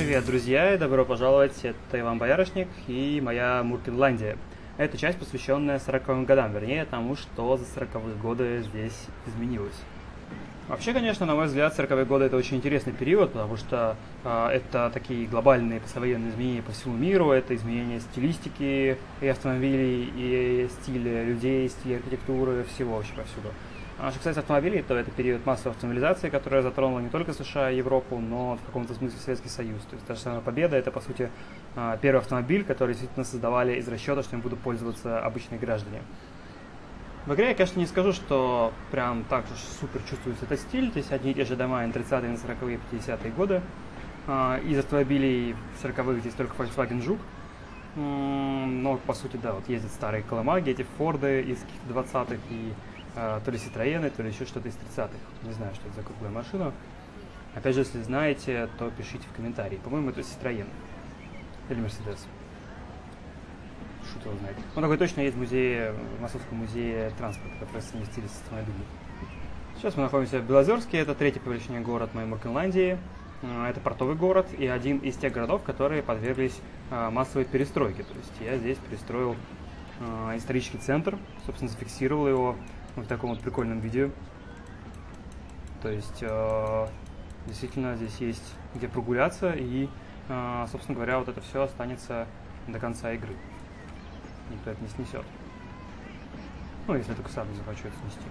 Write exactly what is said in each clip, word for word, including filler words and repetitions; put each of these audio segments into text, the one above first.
Привет, друзья, и добро пожаловать, это Иван Боярышник и моя Муркинландия. Это часть, посвященная сороковым годам, вернее тому, что за сороковые годы здесь изменилось. Вообще, конечно, на мой взгляд, сороковые годы это очень интересный период, потому что э, это такие глобальные послевоенные изменения по всему миру, это изменение стилистики и автомобилей, и стиля людей, стиля архитектуры, всего вообще повсюду. А что касается автомобилей, то это период массовой автомобилизации, которая затронула не только США и Европу, но в каком-то смысле Советский Союз. То есть та же самая Победа — это, по сути, первый автомобиль, который действительно создавали из расчета, что им будут пользоваться обычные граждане. В игре я, конечно, не скажу, что прям так уж супер чувствуется этот стиль. Здесь одни и те же дома на тридцатые, на сороковые, пятидесятые годы. Из автомобилей сороковых здесь только Volkswagen Жук. Но, по сути, да, вот ездят старые колымаги, эти Форды из каких-то двадцатых и то ли Citroёны, то ли еще что-то из тридцатых. Не знаю, что это за круглая машина. Опять же, если знаете, то пишите в комментарии. По-моему, это Citroёn. Или Mercedes. Шут его знает. Он такой точно есть в музее, в Московском музее транспорта, который совместили с автомобилем. Сейчас мы находимся в Белозерске. Это третий по величине город моей Муркинландии. Это портовый город и один из тех городов, которые подверглись массовой перестройке. То есть я здесь перестроил исторический центр, собственно, зафиксировал его в таком вот прикольном видео. То есть, э, действительно, здесь есть где прогуляться, и, э, собственно говоря, вот это все останется до конца игры. Никто это не снесет. Ну, если я только сам не захочу это снести.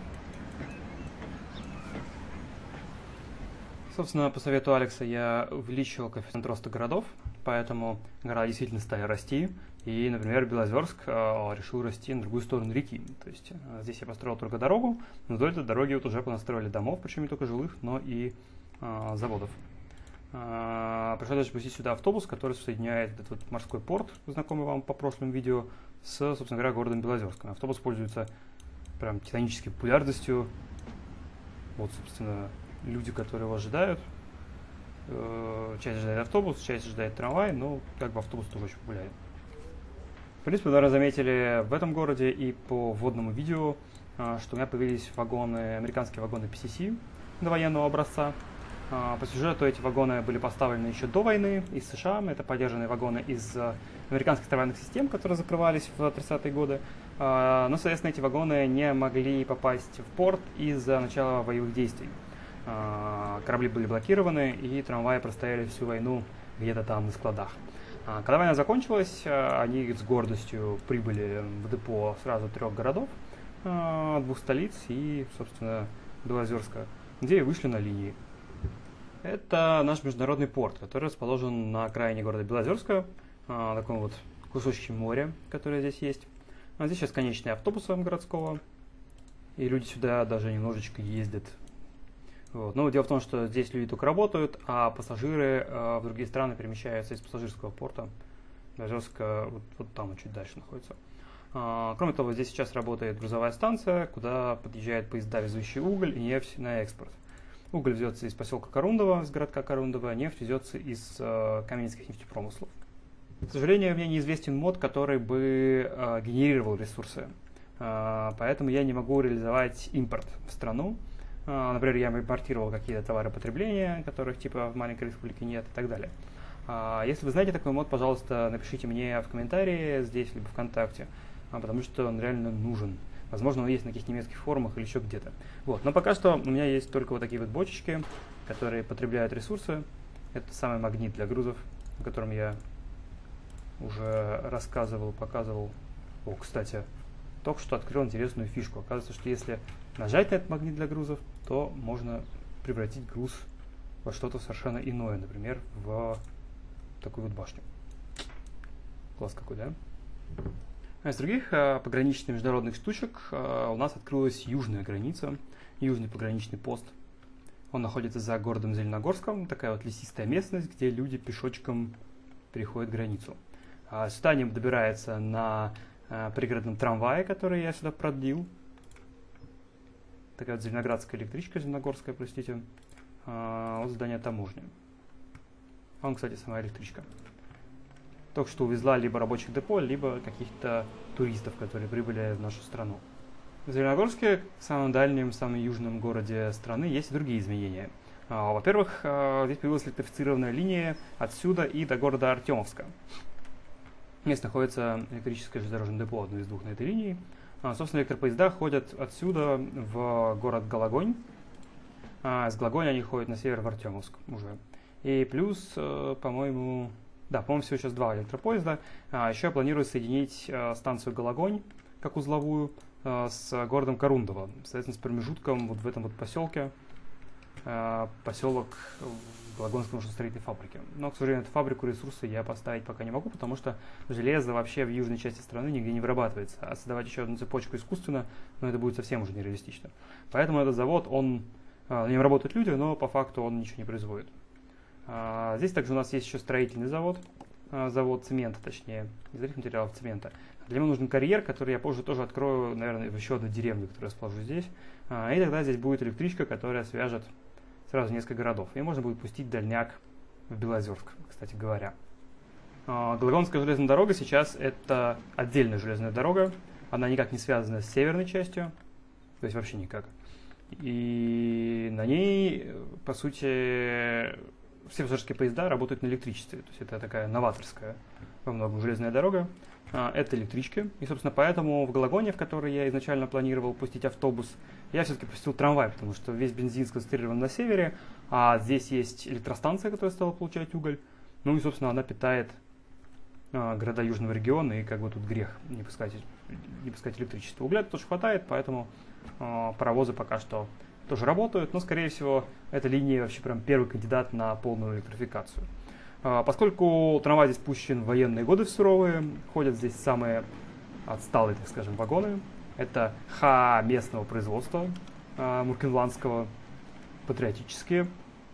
Собственно, по совету Алекса я увеличил коэффициент роста городов, поэтому города действительно стали расти. И, например, Белозерск э, решил расти на другую сторону реки. То есть э, здесь я построил только дорогу, но вдоль этой дороги вот уже понастроили домов, причем не только жилых, но и э, заводов. Э, пришлось даже пустить сюда автобус, который соединяет этот вот морской порт, знакомый вам по прошлым видео, с, собственно говоря, городом Белозерском. Автобус пользуется прям титанической популярностью. Вот, собственно, люди, которые его ожидают. Э, часть ожидает автобус, часть ожидает трамвай, но как бы автобус тоже очень популярен. В принципе, вы, наверное, заметили в этом городе и по вводному видео, что у меня появились вагоны, американские вагоны пи си си довоенного образца. По сюжету эти вагоны были поставлены еще до войны из США. Это поддержанные вагоны из американских трамвайных систем, которые закрывались в тридцатые годы. Но, соответственно, эти вагоны не могли попасть в порт из-за начала боевых действий. Корабли были блокированы, и трамваи простояли всю войну где-то там на складах. Когда война закончилась, они с гордостью прибыли в депо сразу трех городов, двух столиц и, собственно, Белозерска, где и вышли на линии. Это наш международный порт, который расположен на окраине города Белозерска, на таком вот кусочке моря, которое здесь есть. А здесь сейчас конечные автобусы городского, и люди сюда даже немножечко ездят. Вот. Но дело в том, что здесь люди только работают, а пассажиры э, в другие страны перемещаются из пассажирского порта. Белозерска вот, вот там чуть дальше находится. А, кроме того, здесь сейчас работает грузовая станция, куда подъезжают поезда, везущие уголь и нефть на экспорт. Уголь везется из поселка Корундово, из городка Корундово, а нефть везется из э, каменских нефтепромыслов. К сожалению, мне неизвестен мод, который бы э, генерировал ресурсы. Э, поэтому я не могу реализовать импорт в страну. Например, я импортировал какие-то товары потребления, которых типа в маленькой республике нет и так далее. Если вы знаете такой мод, пожалуйста, напишите мне в комментарии здесь, либо ВКонтакте, потому что он реально нужен. Возможно, он есть на каких-то немецких форумах или еще где-то. Вот. Но пока что у меня есть только вот такие вот бочечки, которые потребляют ресурсы. Это самый магнит для грузов, о котором я уже рассказывал, показывал. О, кстати, только что открыл интересную фишку. Оказывается, что если нажать на этот магнит для грузов, то можно превратить груз во что-то совершенно иное, например, в такую вот башню. Класс какой, да? А из других а, пограничных международных штучек а, у нас открылась южная граница, южный пограничный пост. Он находится за городом Зеленогорском, такая вот лесистая местность, где люди пешочком переходят границу. А сюда они добираются на а, пригородном трамвае, который я сюда продлил. Такая вот зеленоградская электричка, зеленогорская, простите, а, от здания таможни. Он, кстати, сама электричка. Только что увезла либо рабочих депо, либо каких-то туристов, которые прибыли в нашу страну. В Зеленогорске, самом дальнем, самом южном городе страны, есть и другие изменения. Во-первых, здесь появилась электрифицированная линия отсюда и до города Артемовска. Здесь находится электрическое железнодорожное депо, одно из двух на этой линии. Собственно, электропоезда ходят отсюда в город Гологонь. С Гологоня они ходят на север в Артемовск уже. И плюс, по-моему, да, по-моему, всего сейчас два электропоезда. Еще планируют соединить станцию Гологонь, как узловую, с городом Корундово. Соответственно, с промежутком вот в этом вот поселке, поселок Гологонской машиностроительной фабрики. Но, к сожалению, эту фабрику, ресурсы я поставить пока не могу, потому что железо вообще в южной части страны нигде не вырабатывается. А создавать еще одну цепочку искусственно, ну, это будет совсем уже нереалистично. Поэтому этот завод, он, на нем работают люди, но по факту он ничего не производит. Здесь также у нас есть еще строительный завод, завод цемента, точнее, из других материалов цемента. Для него нужен карьер, который я позже тоже открою, наверное, в еще одну деревню, которую расположу здесь. И тогда здесь будет электричка, которая свяжет сразу несколько городов. И можно будет пустить дальняк в Белозерск, кстати говоря. Гологонская железная дорога сейчас это отдельная железная дорога. Она никак не связана с северной частью, то есть вообще никак. И на ней, по сути, все пассажирские поезда работают на электричестве. То есть это такая новаторская во многом железная дорога. Это электрички. И, собственно, поэтому в Гологоне, в который я изначально планировал пустить автобус, я все-таки пустил трамвай, потому что весь бензин сконцентрирован на севере, а здесь есть электростанция, которая стала получать уголь. Ну и, собственно, она питает а, города южного региона, и как бы тут грех не пускать, не пускать электричество. Угля тоже хватает, поэтому а, паровозы пока что тоже работают, но, скорее всего, эта линия вообще прям первый кандидат на полную электрификацию. Поскольку трамвай здесь пущен в военные годы в суровые, ходят здесь самые отсталые, так скажем, вагоны. Это ха местного производства, э, муркенландского, патриотические.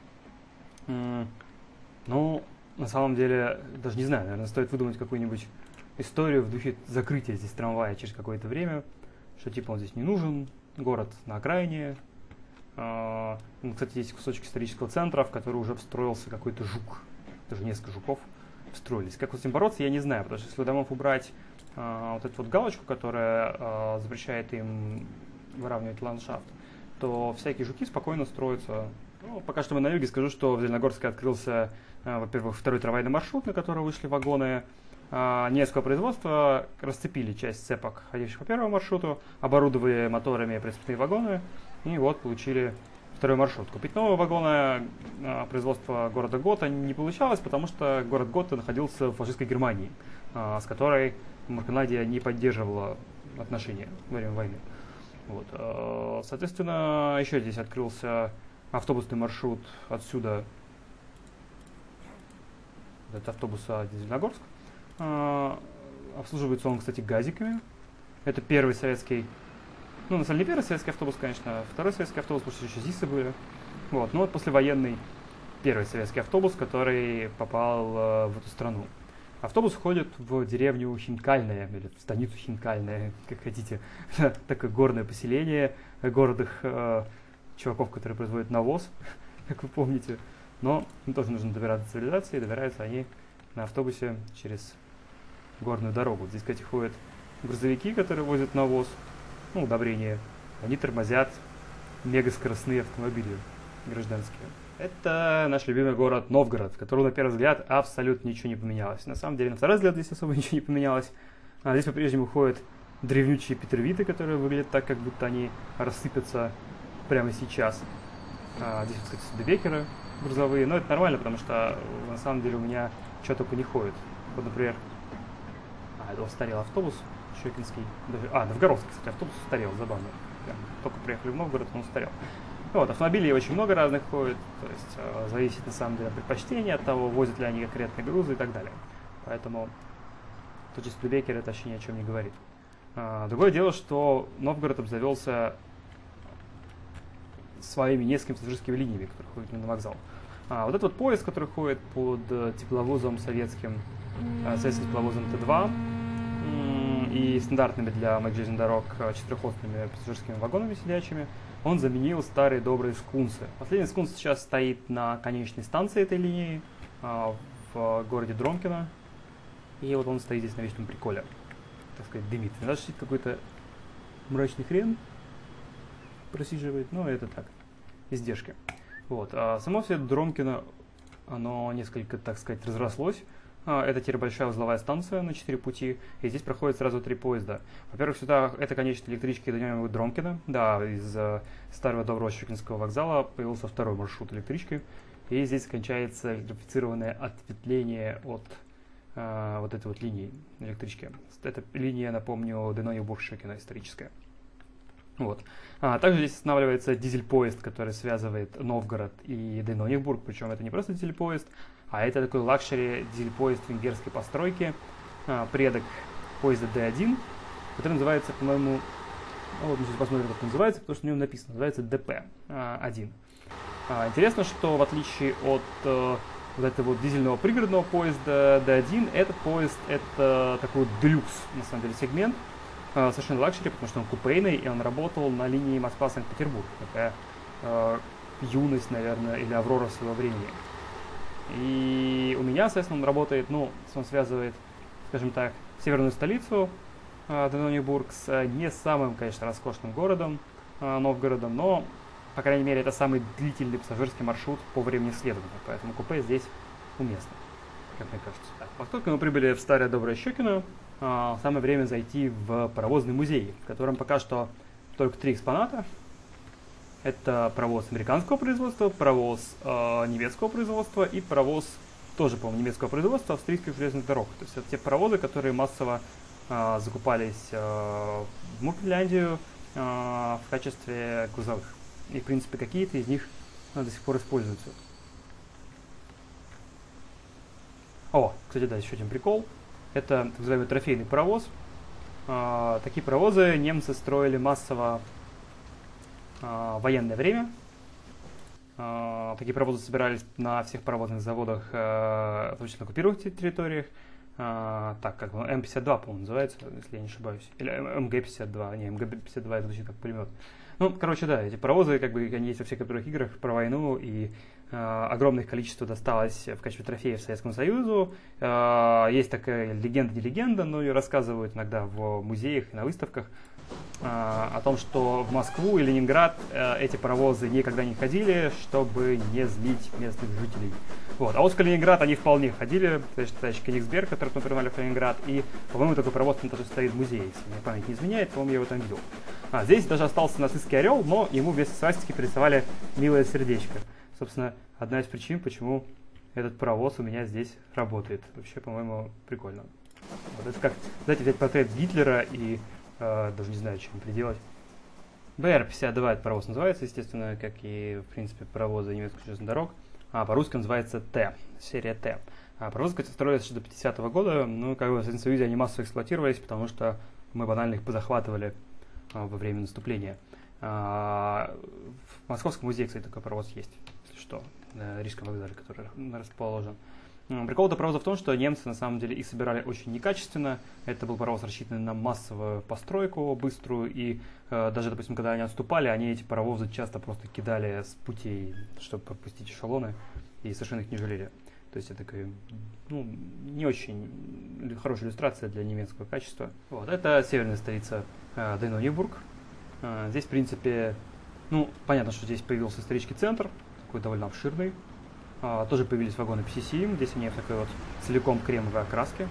Mm. Ну, на самом деле, даже не знаю, наверное, стоит выдумать какую-нибудь историю в духе закрытия здесь трамвая через какое-то время, что типа он здесь не нужен, город на окраине. Э, ну, кстати, есть кусочек исторического центра, в который уже встроился какой-то жук. Даже несколько жуков встроились. Как с этим бороться, я не знаю, потому что если у домов убрать э, вот эту вот галочку, которая э, запрещает им выравнивать ландшафт, то всякие жуки спокойно строятся. Ну, пока что мы на юге, скажу, что в Зеленогорске открылся, э, во-первых, второй трамвайный маршрут, на который вышли вагоны э, немецкого производства, расцепили часть цепок, ходящих по первому маршруту, оборудовали моторами прицепные вагоны, и вот получили второй маршрут. Купить новые вагоны а, производства города Гота не получалось, потому что город Гота находился в фашистской Германии, а, с которой Муркенландия не поддерживала отношения во время войны. Вот. А, соответственно, еще здесь открылся автобусный маршрут отсюда, это автобуса Зеленогорск. А, обслуживается он, кстати, газиками. Это первый советский. Ну, на самом деле, не первый советский автобус, конечно, второй советский автобус, потому что еще ЗИСы были. Вот. Ну вот послевоенный первый советский автобус, который попал э, в эту страну. Автобус ходит в деревню Хинкальная, или в станицу Хинкальная, как хотите. Такое горное поселение городных э, чуваков, которые производят навоз, как вы помните. Но им тоже нужно добираться до цивилизации, и добираются они на автобусе через горную дорогу. Здесь, кстати, ходят грузовики, которые возят навоз, ну, удобрения. Они тормозят мегаскоростные автомобили гражданские. Это наш любимый город Новгород, в котором, на первый взгляд, абсолютно ничего не поменялось. На самом деле, на второй взгляд, здесь особо ничего не поменялось. А здесь по-прежнему ходят древнючие петровиты, которые выглядят так, как будто они рассыпятся прямо сейчас. А здесь, кстати, студебекеры грузовые. Но это нормально, потому что, на самом деле, у меня что-то по не ходит. Вот, например, а, это устарел автобус Щекинский. Даже, а, Новгородский, кстати, автобус устарел, забавно. Прям, только приехали в Новгород, он устарел. Вот, автомобилей очень много разных ходит, то есть э, зависит на самом деле от предпочтения, от того, возят ли они конкретные грузы и так далее. Поэтому тот же Студебекер это вообще ни о чем не говорит. А, другое дело, что Новгород обзавелся своими несколькими пассажирскими линиями, которые ходят на вокзал. А, вот этот вот поезд, который ходит под тепловозом советским, э, советским тепловозом Т два, и стандартными для многих железных дорог четырехосными пассажирскими вагонами сидячими, он заменил старые добрые скунсы. Последний скунс сейчас стоит на конечной станции этой линии а, в городе Дромкино. И вот он стоит здесь на вечном приколе. Так сказать, дымит. Даже сидит какой-то мрачный хрен просиживает, но это так, издержки. Вот. А само все Дромкино, оно несколько, так сказать, разрослось. Это теперь большая узловая станция на четыре пути, и здесь проходит сразу три поезда. Во-первых, сюда это конечные электрички до Дромкина. Да, из uh, старого доброго Щукинского вокзала появился второй маршрут электрички, и здесь кончается электрифицированное ответвление от uh, вот этой вот линии электрички. Эта линия, напомню, Деноньюбург-Щукино историческая. Вот. А также здесь останавливается дизель-поезд, который связывает Новгород и Деноньюбург, причем это не просто дизель-поезд, а это такой лакшери дизель-поезд венгерской постройки, а, предок поезда Д один, который называется, по-моему, ну, вот мы сейчас посмотрим, как он называется, потому что у него написано, называется Д П один. А, интересно, что в отличие от а, вот этого вот дизельного пригородного поезда Д один, этот поезд это такой делюкс, на самом деле, сегмент, а, совершенно лакшери, потому что он купейный, и он работал на линии Москва-Санкт-Петербург. Такая а, юность, наверное, или аврора своего времени. И у меня, соответственно, он работает, ну, он связывает, скажем так, северную столицу э, Деноньюбург с не самым, конечно, роскошным городом, э, Новгородом, но, по крайней мере, это самый длительный пассажирский маршрут по времени следования, поэтому купе здесь уместно, как мне кажется. Так, поскольку мы прибыли в старое доброе Щукино, э, самое время зайти в паровозный музей, в котором пока что только три экспоната. Это паровоз американского производства, паровоз э, немецкого производства и паровоз тоже, по-моему, немецкого производства австрийских железных дорог. То есть это те паровозы, которые массово э, закупались э, в Мурфинляндию э, в качестве грузовых. И, в принципе, какие-то из них э, до сих пор используются. О, кстати, да, еще один прикол. Это так называемый трофейный паровоз. Э, такие паровозы немцы строили массово в военное время. Такие паровозы собирались на всех паровозных заводах, в том числе на оккупированных территориях. Так, как М пятьдесят два, по-моему, называется, если я не ошибаюсь. Или М Г пятьдесят два. Не, М Г пятьдесят два это звучит как пулемет. Ну, короче, да, эти паровозы, как бы, они есть во всех компьютерных играх про войну, и э, огромное количество досталось в качестве трофеев Советскому Союзу. Э, есть такая легенда, не легенда, но ее рассказывают иногда в музеях и на выставках, э, о том, что в Москву и Ленинград э, эти паровозы никогда не ходили, чтобы не злить местных жителей. Вот. А вот в Калининград они вполне ходили, то есть товарищ Кенигсберг, который принимали в Калининград, и, по-моему, такой паровоз там тоже стоит в музее, если мне память не изменяет, по-моему, я его там видел. А, здесь даже остался нацистский орел, но ему вместо свастики пририсовали милое сердечко. Собственно, одна из причин, почему этот паровоз у меня здесь работает. Вообще, по-моему, прикольно. Вот это как, знаете, взять портрет Гитлера и э, даже не знаю, чем приделать. Б Р пятьдесят два этот паровоз называется, естественно, как и, в принципе, паровозы немецких железных дорог. А по-русски называется Т, серия Т. А паровозы, кстати, строились еще до пятидесятого года, но как бы в Советском Союзе они массово эксплуатировались, потому что мы банально их позахватывали а, во время наступления. А, в Московском музее, кстати, такой паровоз есть, если что, на Рижском вокзале, который расположен. Прикол этого паровоза в том, что немцы на самом деле их собирали очень некачественно. Это был паровоз, рассчитанный на массовую постройку быструю, и э, даже, допустим, когда они отступали, они эти паровозы часто просто кидали с путей, чтобы пропустить эшелоны, и совершенно их не жалели. То есть это такая, ну, не очень хорошая иллюстрация для немецкого качества. Вот, это северная столица э, Деноньюбург. Э, здесь, в принципе, ну, понятно, что здесь появился исторический центр, такой довольно обширный. Uh, тоже появились вагоны Пи Си Си, здесь они в такой вот целиком кремовой окраске.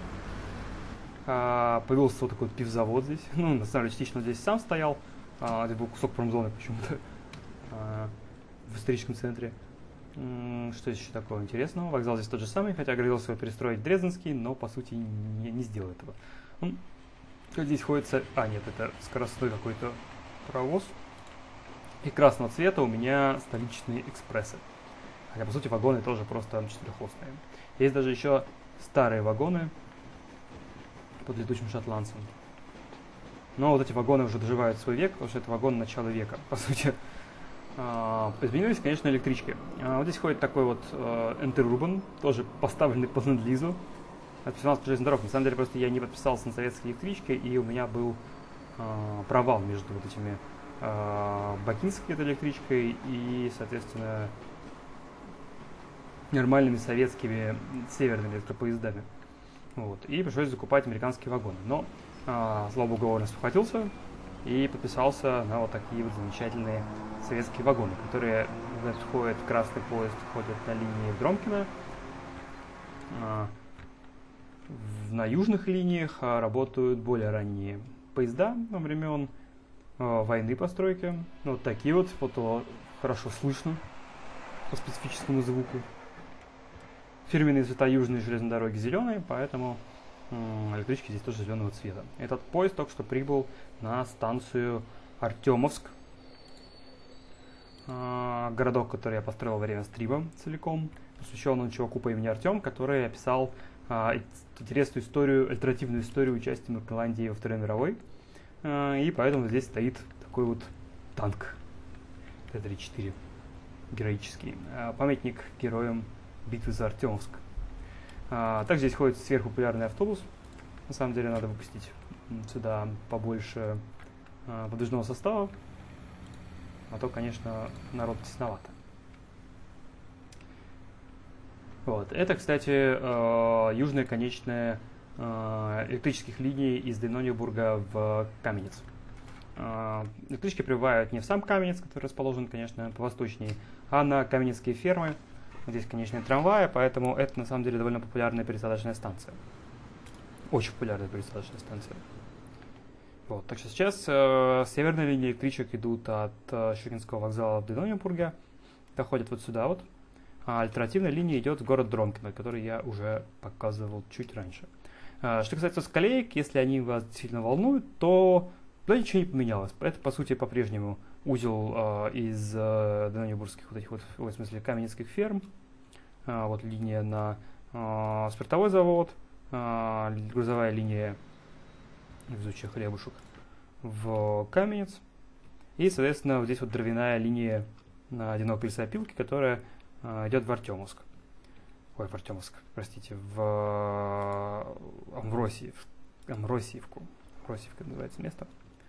Uh, появился вот такой вот пивзавод здесь. Ну, на самом деле, частично здесь сам стоял. Uh, здесь был кусок промзоны почему-то uh, в историческом центре. Um, что здесь еще такого интересного? Вокзал здесь тот же самый, хотя грозился его перестроить в Дрезденский, но по сути не, не сделал этого. Um, здесь ходится... А, нет, это скоростной какой-то паровоз. И красного цвета у меня столичные экспрессы. Хотя, по сути, вагоны тоже просто четырехосные. Есть даже еще старые вагоны под летучим шотландцем. Но вот эти вагоны уже доживают свой век, потому что это вагоны начала века, по сути. А, изменились, конечно, электрички. А, вот здесь ходит такой вот Интерурбан, тоже поставленный по ленд-лизу. Подписался железных дорог. На самом деле, просто я не подписался на советской электричке, и у меня был а, провал между вот этими а, бакинской этой электричкой и, соответственно, нормальными советскими северными электропоездами. Вот. И пришлось закупать американские вагоны. Но, а, слава богу, он спохватился и подписался на вот такие вот замечательные советские вагоны, которые ходят, красный поезд ходит на линии Дромкина. На южных линиях работают более ранние поезда во времен войны постройки. Вот такие вот, вот хорошо слышно по специфическому звуку. Фирменные цвета южной железной дороги зеленые, поэтому электрички здесь тоже зеленого цвета. Этот поезд только что прибыл на станцию Артемовск. Городок, который я построил во время стрима целиком, посвящен он чуваку по имени Артем, который описал а, интересную историю, альтернативную историю участия Ирландии во Второй мировой. А, и поэтому здесь стоит такой вот танк Т тридцать четыре героический. А, памятник героям битвы за Артемовск. А, также здесь ходит сверхпопулярный автобус. На самом деле надо выпустить сюда побольше а, подвижного состава. А то, конечно, народ тесновато. Вот. Это, кстати, э, южная конечная э, электрических линий из Древненебурга в Каменец. Э, электрички прибывают не в сам Каменец, который расположен, конечно, повосточнее, а на каменецкие фермы. Здесь, конечно, трамваи, поэтому это, на самом деле, довольно популярная пересадочная станция. Очень популярная пересадочная станция. Вот, так что сейчас э, северные линии электричек идут от э, Щукинского вокзала в Древненебурге, доходят вот сюда вот, а альтернативная линия идет в город Дромкино, который я уже показывал чуть раньше. Э, что касается скалеек, если они вас сильно волнуют, то туда ничего не поменялось. Это, по сути, по-прежнему узел э, из э, древненебургских вот этих вот, в смысле, каменецких ферм. Э, вот линия на э, спиртовой завод, э, грузовая линия везучих хлебушек в Каменец. И, соответственно, вот здесь вот дровяная линия на одинокой лесопилке, которая э, идет в Артемовск. Ой, в Артемовск, простите, в э, Амвросиев, Амвросиевку. Амвросиевка называется место.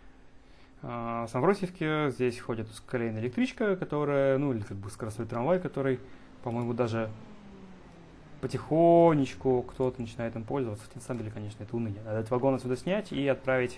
Э, с Амвросиевки здесь ходит узкоколейная электричка, которая, ну, или как бы скоростной трамвай, который, по-моему, даже потихонечку кто-то начинает им пользоваться. На самом деле, конечно, это уныние. Надо этот вагон отсюда снять и отправить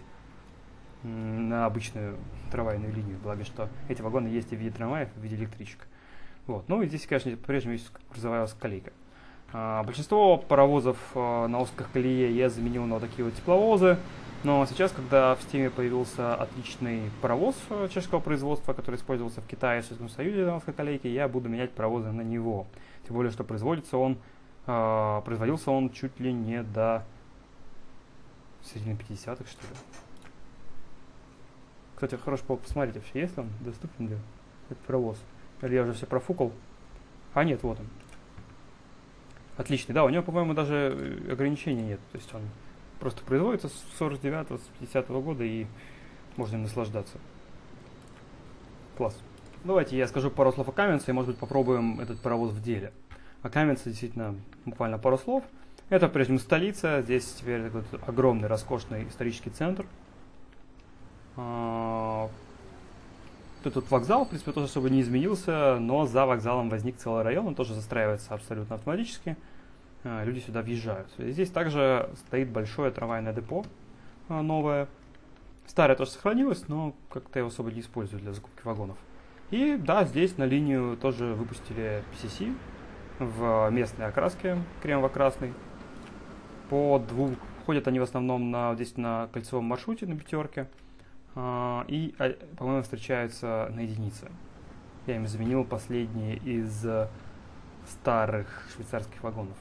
на обычную трамвайную линию. Благо, что эти вагоны есть и в виде трамваев, и в виде электричек. Вот. Ну и здесь, конечно, по-прежнему есть грузовая узкоколейка. А, большинство паровозов а, на узкой колее я заменил на вот такие вот тепловозы. Но сейчас, когда в Стиме появился отличный паровоз чешского производства, который использовался в Китае и Советском Союзе на узкоколейке, я буду менять паровозы на него. Тем более, что производится он Uh, производился он чуть ли не до середины пятидесятых, что ли. Кстати, хорошо было посмотреть, вообще есть он, доступен ли этот паровоз. Или я уже все профукал. А нет, вот он. Отличный, да, у него, по-моему, даже ограничений нет. То есть он просто производится с сорок девятого, с пятидесятого года, и можно им наслаждаться. Класс. Давайте я скажу пару слов о Каменце, и, может быть, попробуем этот паровоз в деле. А Каменце действительно буквально пару слов. Это, прежде всего, столица. Здесь теперь такой огромный, роскошный исторический центр. Тут, тут вокзал, в принципе, тоже особо не изменился, но за вокзалом возник целый район, он тоже застраивается абсолютно автоматически. Люди сюда въезжают. Здесь также стоит большое трамвайное депо новое. Старое тоже сохранилось, но как-то его особо не используют для закупки вагонов. И да, здесь на линию тоже выпустили пи си си в местной окраске, кремово-красный. По двух ходят они в основном на, здесь на кольцевом маршруте, на пятерке. Uh, и, по-моему, встречаются на единице. Я им заменил последние из uh, старых швейцарских вагонов.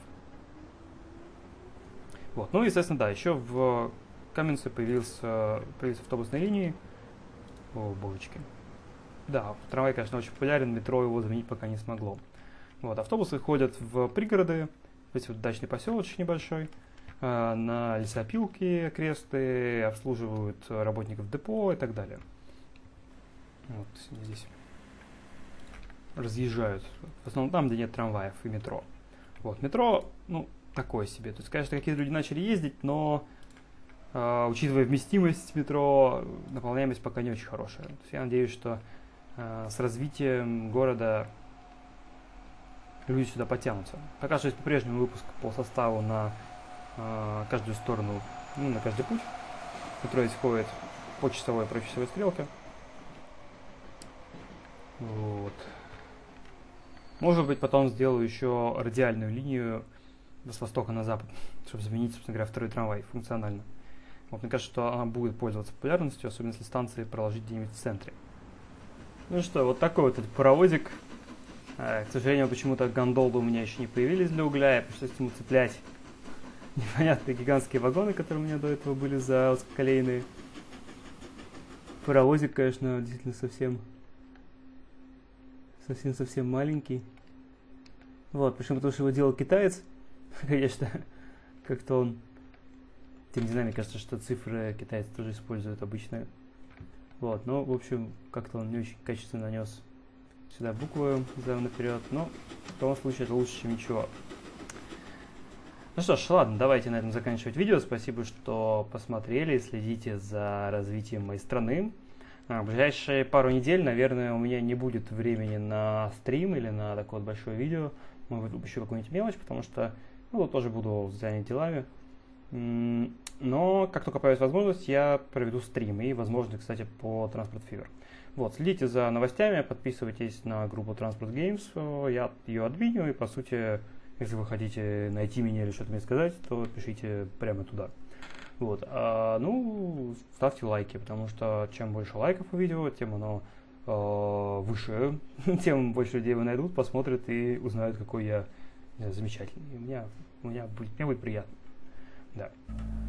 Вот. Ну, естественно, да, еще в Каменце появился, появились автобусные линии. О, божечки. Да, трамвай, конечно, очень популярен, метро его заменить пока не смогло. Вот, автобусы ходят в пригороды, здесь вот дачный поселочек небольшой, э, на лесопилки окресты, обслуживают работников депо и так далее. Вот здесь разъезжают, в основном там, где нет трамваев и метро. Вот, метро, ну, такое себе. То есть, конечно, какие-то люди начали ездить, но э, учитывая вместимость метро, наполняемость пока не очень хорошая. То есть я надеюсь, что э, с развитием города люди сюда потянутся. Пока что есть по-прежнему выпуск по составу на э, каждую сторону, ну, на каждый путь. Метро здесь ходит по часовой и по часовой стрелке. Вот. Может быть, потом сделаю еще радиальную линию с востока на запад, чтобы заменить, собственно говоря, второй трамвай функционально. Вот, мне кажется, что она будет пользоваться популярностью, особенно если станции проложить где-нибудь в центре. Ну что, вот такой вот этот паровозик. А, к сожалению, почему-то гондолы у меня еще не появились для угля, я пришлось ему цеплять непонятные гигантские вагоны, которые у меня до этого были за узкоколейные. Паровозик, конечно, действительно совсем совсем-совсем маленький. Вот, почему? Потому что его делал китаец. Конечно, как-то он... Тем не знаю, мне кажется, что цифры китайцы тоже используют обычные. Вот, ну, в общем, как-то он не очень качественно нанес сюда буквы задом наперед, но в том случае это лучше, чем ничего. Ну что ж, ладно, давайте на этом заканчивать видео. Спасибо, что посмотрели, следите за развитием моей страны. А, в ближайшие пару недель, наверное, у меня не будет времени на стрим или на такое вот большое видео. Может быть, выпущу какую-нибудь мелочь, потому что, ну, тоже буду занят делами. Но как только появится возможность, я проведу стрим. И, возможно, кстати, по Transport Fever. Вот, следите за новостями, подписывайтесь на группу Transport Games. Я ее админю, и, по сути, если вы хотите найти меня или что-то мне сказать, то пишите прямо туда. Вот, а, ну, ставьте лайки, потому что чем больше лайков у видео, тем оно э, выше, тем больше людей его найдут, посмотрят и узнают, какой я замечательный. И у меня, у меня будет, мне будет приятно. Да.